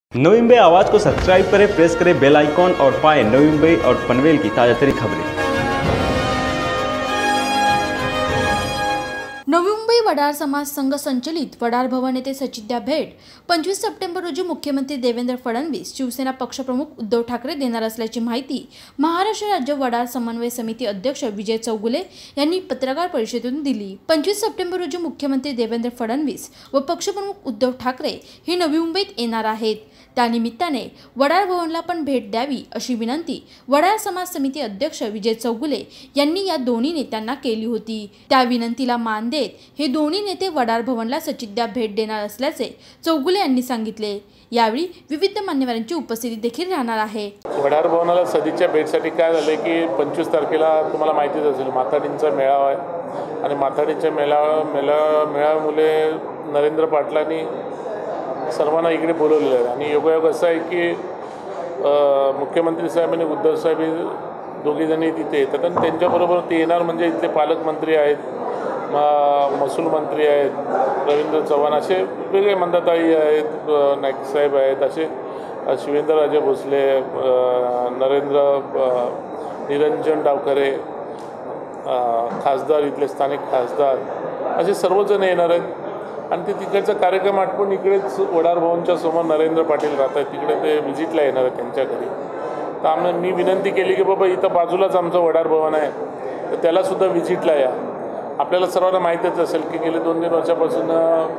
नवी मुंबई आवाज़ को सब्सक्राइब करें, प्रेस करें बेल आइकॉन और पाएं नवी मुंबई और पनवेल की ताज़ा तरीन खबरें। नवी मुंबई वडार समाज संघ संचलित वडार भवन येथे सचिद्या भेट 25 सप्टेंबर रोजी मुख्यमंत्री देवेंद्र फडणवीस, शिवसेना पक्षप्रमुख उद्धव ठाकरे देणार असल्याची माहिती महाराष्ट्र राज्य वडार समन्वय समिती अध्यक्ष विजय चौगुले यांनी पत्रकार परिषदेतून दिली। 25 सप्टेंबर रोजी मुख्यमंत्री देवेंद्र फडणवीस व पक्षप्रमुख उद्धव ठाकरे हे नवी मुंबईत येणार आहेत। त्यानिमित्ताने वडार भवनला पण भेट द्यावी अशी विनंती वडार समाज समिती अध्यक्ष विजय चौगुले यांनी या दोन्ही नेत्यांना केली होती। त्या विनंतीला मान देत हे दोन्ही नेते वडार भवनला सचिद्या भेट देणार असल्याचे चौगुले यांनी सांगितले। यावेळी विविध मान्यवरांची उपस्थिती देखील राहणार आहे। वडार भवनाला सदिच्छा भेटसाठी काय झाले की 25 तारखेला तुम्हाला माहितीच असेल माथाडींचा मेळावा आहे आणि माथाडीच्या मेळाव्यामुळे नरेंद्र पाटलांनी सर्वांना इकडे बोलवलेलं आहे आणि योगायोग असा आहे की मुख्यमंत्री साहेब आणि उद्धव साहेब दोघीजणी तिथे येतात आणि त्यांच्याबरोबर ते येणार म्हणजे इथले पालकमंत्री आहेत, महसूल मंत्री आहेत, रवींद्र चव्हाण असे वेगळे मंदाताई आहेत, नाईक साहेब आहेत, असे शिवेंद्रराजे भोसले, निरंजन डावखरे, खासदार इथले स्थानिक खासदार असे सर्वजण येणार आहेत आणि ते तिकडचा कार्यक्रम आटपून इकडेच वडार भवनच्या समोर नरेंद्र पाटील राहत आहेत, तिकडे ते व्हिजिटला येणार आहेत त्यांच्या घरी। तर मी विनंती केली की बाबा इथं बाजूलाच आमचं वडार भवन आहे तर त्यालासुद्धा व्हिजिटला या। आपल्याला सर्वांना माहीतच असेल की गेले 2-3 वर्षापासून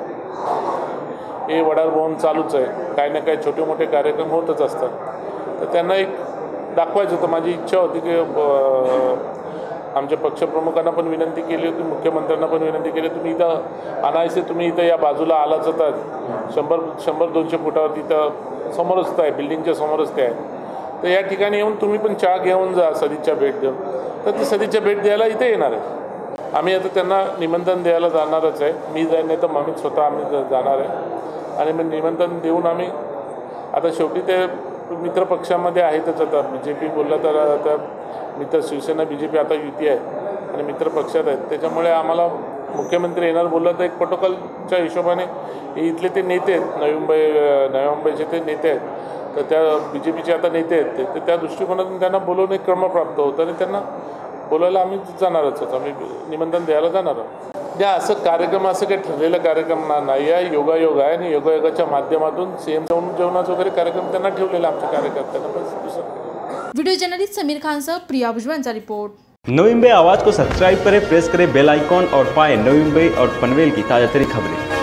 हे वडार भवन चालूच आहे, काही ना काही छोटे मोठे कार्यक्रम होतच असतात। तर त्यांना एक दाखवायचं होतं, माझी इच्छा होती की आमच्या पक्षप्रमुखांना पण विनंती केली होती, मुख्यमंत्र्यांना पण विनंती केली, तुम्ही इथं आणायचे, तुम्ही इथं या बाजूला आलाच होता 100-200 फुटावरती इथं समोरच आहे, बिल्डिंगच्या समोरच ते आहे। तर या ठिकाणी येऊन तुम्ही पण चहा घेऊन जा सदिच्छा भेट देऊन। तर ती सदिच्छा भेट द्यायला इथे येणार आहे। आम्ही आता त्यांना निमंत्रण द्यायला जाणारच आहे, मी जाईन नाही तर मम्मी स्वतः आम्ही जाणार आहे आणि मग निमंत्रण देऊन आम्ही आता शेवटी ते मित्रपक्षामध्ये आहेतच। आता BJP बोललं तर आता मित्र शिवसेना BJP आता युती आहे आणि मित्रपक्षात आहेत, त्याच्यामुळे आम्हाला मुख्यमंत्री येणार बोललं तर एक प्रोटोकॉलच्या हिशोबाने इथले ते नेते आहेत, नवी मुंबईचे ते नेते आहेत, तर त्या BJPचे आता नेते आहेत ते त्या दृष्टिकोनातून त्यांना बोलवणे क्रमप्राप्त होतं आणि त्यांना बोलायला आम्ही जाणारच आहोत, आम्ही निमंत्रण द्यायला जाणार आहोत। त्या असं कार्यक्रम असं काही ठरलेला कार्यक्रम नाही आहे, योगायोग आहे आणि योगायोगाच्या माध्यमातून CM जेवणाचा वगैरे कार्यक्रम त्यांना ठेवलेला आमच्या कार्यकर्त्यांना। बस दुसरं। वीडियो जर्नलिस्ट समीर खान सह प्रिया भुजबळचा रिपोर्ट। नवी मुंबई आवाज़ को सब्सक्राइब करें, प्रेस करें बेल आइकॉन और पाएं नवी मुंबई और पनवेल की ताज़ा तरीन खबरें।